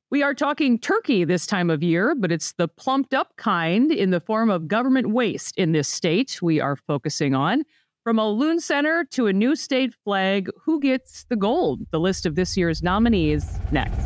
We are talking turkey this time of year, but it's the plumped up kind in the form of government waste in this state we are focusing on. From a loon center to a new state flag, who gets the gold? The list of this year's nominees next.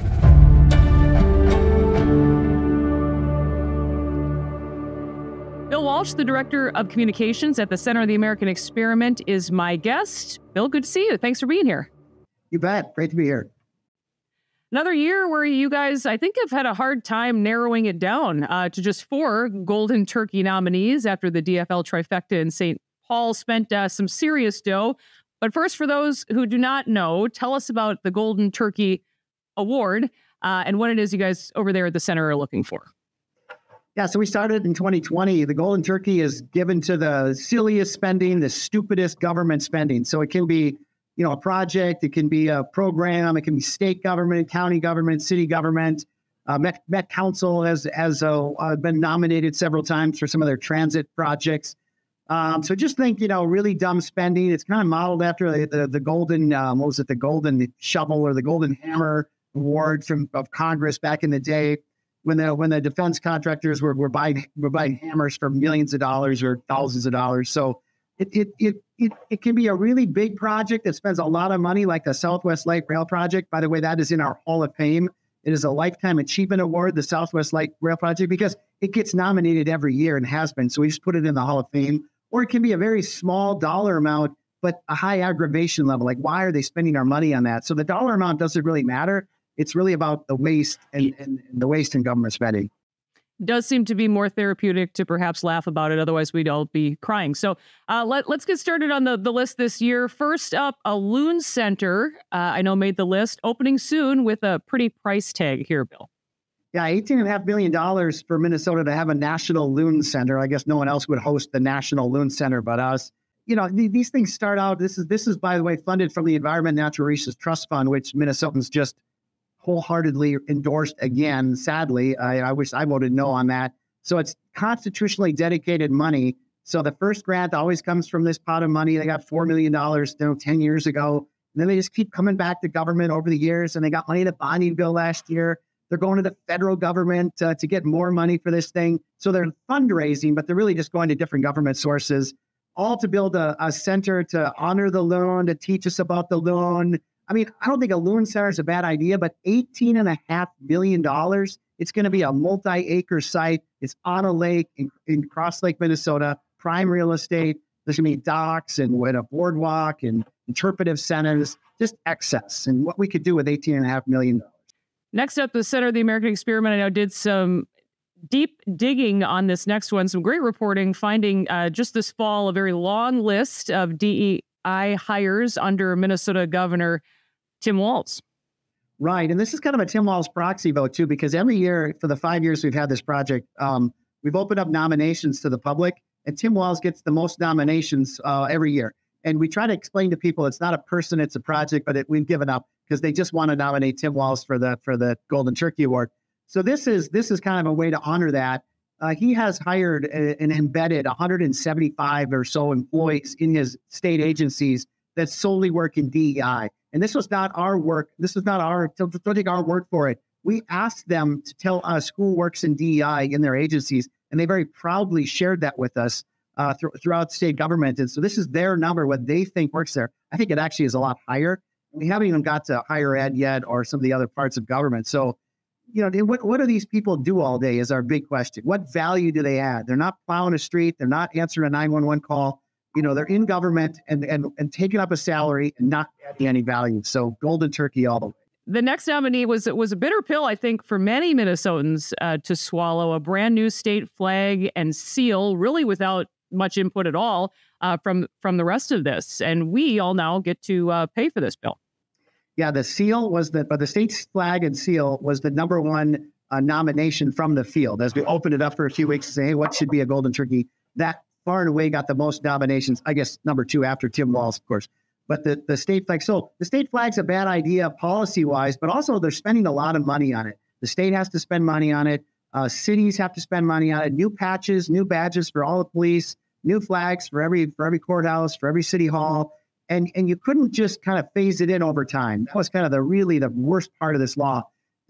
Bill Walsh, the Director of Communications at the Center of the American Experiment, is my guest. Bill, good to see you. Thanks for being here. You bet. Great to be here. Another year where you guys, I think, have had a hard time narrowing it down to just 4 Golden Turkey nominees after the DFL trifecta in St. Paul spent some serious dough. But first, for those who do not know, tell us about the Golden Turkey Award and what it is you guys over there at the center are looking for. Yeah, so we started in 2020. The Golden Turkey is given to the silliest spending, the stupidest government spending. So it can be a project, it can be a program, it can be state government, county government, city government. Met Council has been nominated several times for some of their transit projects. So just think, really dumb spending. It's kind of modeled after the golden, the golden shovel or the golden hammer award of Congress back in the day when the defense contractors were buying hammers for millions of dollars or thousands of dollars. So it can be a really big project that spends a lot of money, like the Southwest Light Rail project. By the way, that is in our Hall of Fame. It is a Lifetime Achievement Award, the Southwest Light Rail project, because it gets nominated every year and has been. So we just put it in the Hall of Fame. Or it can be a very small dollar amount, but a high aggravation level. Like, why are they spending our money on that? So the dollar amount doesn't really matter. It's really about the waste and the waste in government spending. Does seem to be more therapeutic to perhaps laugh about it. Otherwise, we'd all be crying. So let's get started on the list this year. First up, a loon center, I know made the list, opening soon with a pretty price tag here, Bill. Yeah, $18.5 million for Minnesota to have a national loon center. I guess no one else would host the National Loon Center but us. These things start out, this is, by the way, funded from the Environment and Natural Resources Trust Fund, which Minnesotans just wholeheartedly endorsed again. Sadly, I wish I voted no on that. So it's constitutionally dedicated money. So the first grant always comes from this pot of money. They got $4 million 10 years ago. And then they just keep coming back to government over the years. And they got money in the bonding bill last year. They're going to the federal government to get more money for this thing. So they're fundraising, but they're really just going to different government sources, all to build a center to honor the loon, to teach us about the loon. I mean, I don't think a loon center is a bad idea, but $18.5 million, it's going to be a multi-acre site. It's on a lake in Cross Lake, Minnesota, prime real estate. There's going to be docks and a boardwalk and interpretive centers, just excess. And what we could do with $18.5 million. Next up, the Center of the American Experiment, I know, did some deep digging on this next one, some great reporting, finding just this fall a very long list of DEI hires under Minnesota Governor Tim Walz. Right. And this is kind of a Tim Walz proxy vote, too, because every year for the 5 years we've had this project, we've opened up nominations to the public, and Tim Walz gets the most nominations every year. And we try to explain to people it's not a person, it's a project, but we've given up because they just want to nominate Tim Walz for the Golden Turkey Award. So this is kind of a way to honor that. He has hired and embedded 175 or so employees in his state agencies that solely work in DEI. And this was not our work. This is not don't take our word for it. We asked them to tell us who works in DEI in their agencies, and they very proudly shared that with us throughout state government. And so this is their number, what they think works there. I think it actually is a lot higher. We haven't even got to higher ed yet or some of the other parts of government. So, what do these people do all day is our big question. What value do they add? They're not plowing a street. They're not answering a 911 call. They're in government and taking up a salary and not adding any value. So Golden Turkey all the way. The next nominee was a bitter pill, I think, for many Minnesotans to swallow. A brand new state flag and seal, really without much input at all from the rest of this. And we all now get to pay for this, Bill. Yeah, the seal was the state's flag and seal was the number one nomination from the field. As we opened it up for a few weeks to say, hey, what should be a Golden Turkey? That far and away got the most nominations, I guess, number 2 after Tim Walz, of course. But the state flag, so the state flag's a bad idea policy-wise, but also they're spending a lot of money on it. The state has to spend money on it. Cities have to spend money on it. New patches, new badges for all the police, new flags for every courthouse, for every city hall. And you couldn't just kind of phase it in over time. That was kind of the worst part of this law.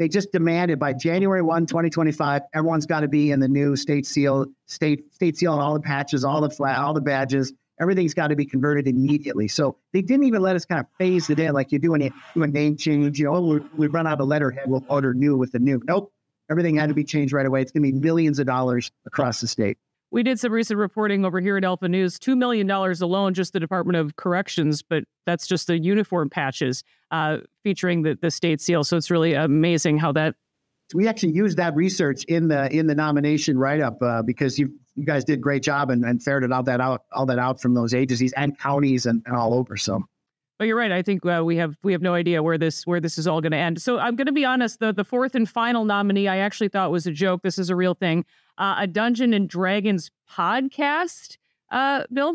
they just demanded by January 1, 2025, everyone's got to be in the new state seal, state seal, and all the patches, all the badges. Everything's got to be converted immediately. So they didn't even let us kind of phase it in like you do when you do a name change. We run out of letterhead, we'll order new with the new. Nope. Everything had to be changed right away. It's going to be millions of dollars across the state. We did some recent reporting over here at Alpha News, $2 million alone, just the Department of Corrections, but that's just the uniform patches featuring the state seal. So it's really amazing how that. We actually used that research in the nomination write-up because you guys did a great job and ferreted all that out from those agencies and counties and all over. So. But you're right. I think we have no idea where this is all going to end. So I'm going to be honest. The fourth and final nominee, I actually thought was a joke. This is a real thing. A Dungeons and Dragons podcast, Bill?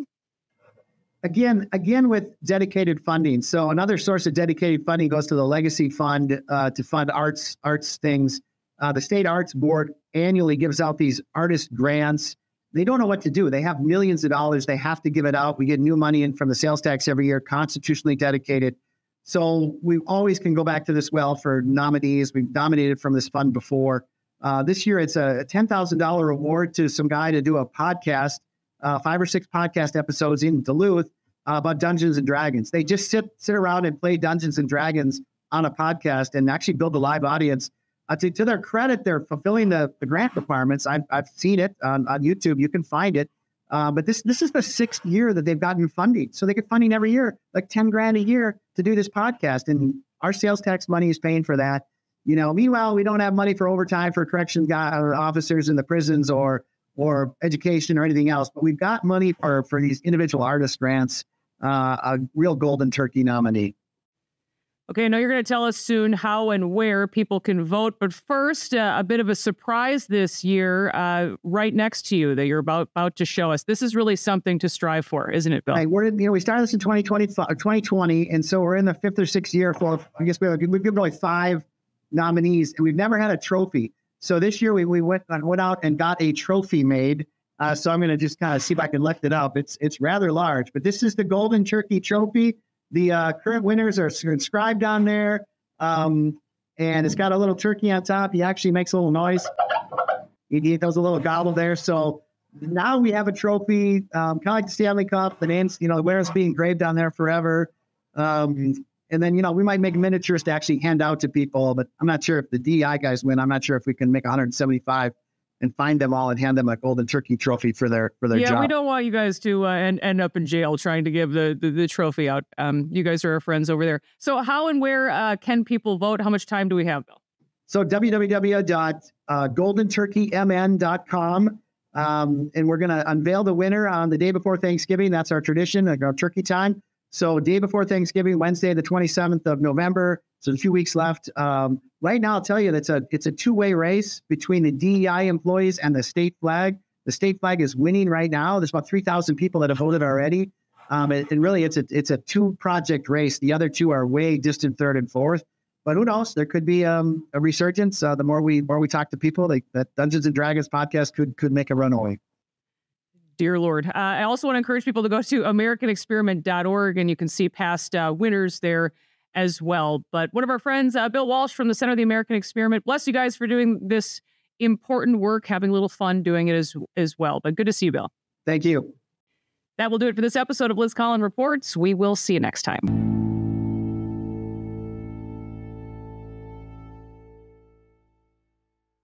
Again, with dedicated funding. So another source of dedicated funding goes to the Legacy Fund to fund arts things. The State Arts Board annually gives out these artist grants. They don't know what to do. They have millions of dollars. They have to give it out. We get new money in from the sales tax every year, constitutionally dedicated. So we always can go back to this well for nominees. We've nominated from this fund before. This year, it's a $10,000 award to some guy to do a podcast, 5 or 6 podcast episodes in Duluth about Dungeons and Dragons. They just sit around and play Dungeons and Dragons on a podcast and actually build a live audience. To their credit, they're fulfilling the grant requirements. I've seen it on YouTube. You can find it. But this is the 6th year that they've gotten funding. So they get funding every year, like $10,000 a year to do this podcast. And our sales tax money is paying for that. Meanwhile, we don't have money for overtime for correction officers in the prisons or education or anything else. But we've got money for these individual artist grants, a real golden turkey nominee. Okay, I know you're going to tell us soon how and where people can vote, but first, a bit of a surprise this year, right next to you that you're about to show us. This is really something to strive for, isn't it, Bill? Right, we started this in 2020, and so we're in the 5th or 6th year for. I guess we've given away 5 nominees, and we've never had a trophy. So this year we went out and got a trophy made. So I'm going to just kind of see if I can lift it up. It's rather large, but this is the Golden Turkey Trophy. The current winners are inscribed on there, and it's got a little turkey on top. He actually makes a little noise. He does a little gobble there. So now we have a trophy, kind of like the Stanley Cup. The names, the winners being engraved on there forever. And then, we might make miniatures to actually hand out to people, but I'm not sure if the DEI guys win. I'm not sure if we can make 175 and find them all and hand them a Golden Turkey Trophy for their job. Yeah, we don't want you guys to end up in jail trying to give the trophy out. You guys are our friends over there. So how and where can people vote? How much time do we have, Bill? So www.goldenturkeymn.com. And we're going to unveil the winner on the day before Thanksgiving. That's our tradition, like our turkey time. So day before Thanksgiving, Wednesday, the 27th of November. So a few weeks left. Right now, I'll tell you, it's a 2-way race between the DEI employees and the state flag. The state flag is winning right now. There's about 3,000 people that have voted already. And really, it's a 2-project race. The other 2 are way distant 3rd and 4th. But who knows? There could be a resurgence. The more we talk to people, that Dungeons and Dragons podcast could make a runaway. Dear Lord. I also want to encourage people to go to AmericanExperiment.org, and you can see past winners there as well. But one of our friends, Bill Walsh from the Center of the American Experiment, bless you guys for doing this important work, having a little fun doing it as well. But good to see you, Bill. Thank you. That will do it for this episode of Liz Collin Reports. We will see you next time.